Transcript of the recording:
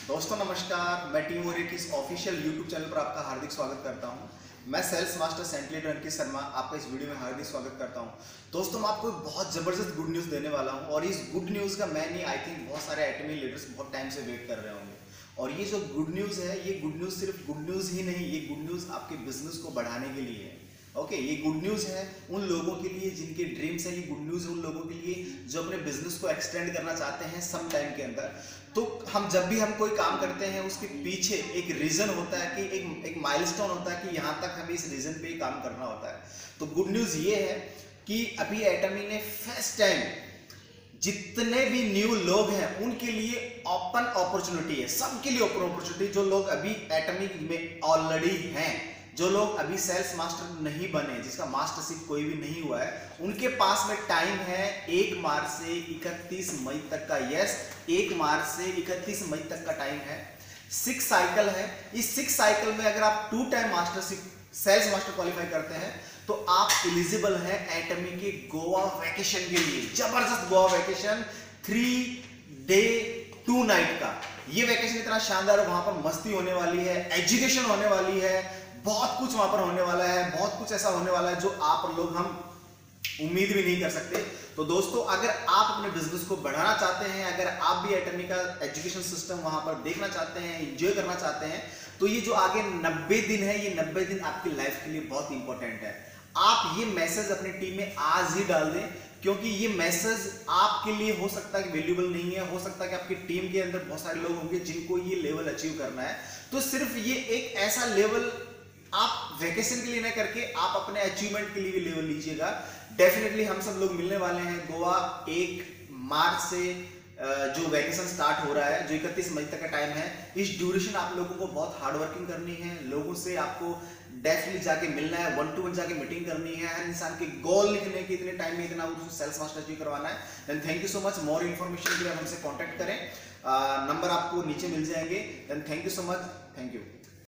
दोस्तों नमस्कार, मैं टीम ओरिया की इस ऑफिशियल यूट्यूब चैनल पर आपका हार्दिक स्वागत करता हूं। मैं sales master cent leader Ankit Sharma आपका इस वीडियो में हार्दिक स्वागत करता हूं। दोस्तों मैं आपको बहुत ज़बरदस्त गुड न्यूज़ देने वाला हूं और इस गुड न्यूज़ का मैं नहीं, आई थिंक बहुत सारे एटमी लीडर्स बहुत टाइम से वेट कर रहे होंगे। और ये जो गुड न्यूज़ है, ये गुड न्यूज़ सिर्फ गुड न्यूज़ ही नहीं, ये गुड न्यूज़ आपके बिजनेस को बढ़ाने के लिए है। ओके, ये गुड न्यूज़ है उन लोगों के लिए जिनके ड्रीम्स है, ये गुड न्यूज़ है उन लोगों के लिए जो अपने बिजनेस को एक्सटेंड करना चाहते हैं सम टाइम के अंदर। तो हम जब भी हम कोई काम करते हैं उसके पीछे एक रीजन होता है कि एक माइलस्टोन होता है कि यहाँ तक हमें इस रीजन पे ही काम करना होता है। तो गुड न्यूज़ ये है कि अभी एटमी ने फर्स्ट टाइम जितने भी न्यू लोग हैं उनके लिए ओपन अपॉर्चुनिटी है, सबके लिए ओपन अपॉर्चुनिटी। जो लोग अभी एटमी में ऑलरेडी हैं, जो लोग अभी सेल्स मास्टर नहीं बने, जिसका मास्टरशिप कोई भी नहीं हुआ है, उनके पास में टाइम है 1 मार्च से 31 मई तक का। यस, 1 मार्च से 31 मई तक का टाइम है। 6 साइकिल है। इस 6 साइकिल में अगर आप 2 time mastership sales master qualify करते हैं तो आप एलिजिबल हैं एटमी के गोवा वैकेशन के लिए। जबरदस्त गोवा वैकेशन 3 डे 2 नाइट का। ये वैकेशन इतना शानदार है, वहां पर मस्ती होने वाली है, एजुकेशन होने वाली है, बहुत कुछ वहां पर होने वाला है, बहुत कुछ ऐसा होने वाला है जो आप लोग हम उम्मीद भी नहीं कर सकते। तो दोस्तों अगर आप अपने बिजनेस को बढ़ाना चाहते हैं, अगर आप भी एटमी का एजुकेशन सिस्टम वहां पर देखना चाहते हैं, एंजॉय करना चाहते हैं, तो ये जो आगे 90 दिन है, ये 90 दिन आपकी लाइफ के लिए बहुत इंपॉर्टेंट है। आप ये मैसेज अपनी टीम में आज ही डाल दें, क्योंकि ये मैसेज आपके लिए हो सकता है कि वैल्यूएबल नहीं है, हो सकता है कि आपकी टीम के अंदर बहुत सारे लोग होंगे जिनको ये लेवल अचीव करना है। तो सिर्फ ये एक ऐसा लेवल आप वैकेशन के लिए ना करके आप अपने अचीवमेंट के लिए भी लेवल लीजिएगा। डेफिनेटली हम सब लोग मिलने वाले हैं गोवा 1 मार्च से। जो वैकेशन स्टार्ट हो रहा है, जो 31 मई तक का टाइम है, इस ड्यूरेशन आप लोगों को बहुत हार्ड वर्किंग करनी है। लोगों से आपको डेफिनेटली जाके मिलना है, 1 to 1 जाके मीटिंग करनी है, हर इंसान के गोल लिखने के इतने टाइम में इतना सेल्स मास्टर अचीव करवाना है। Then thank you so much. More information के लिए हमसे कॉन्टैक्ट करें, नंबर आपको नीचे मिल जाएंगे। Then thank you so much, thank you.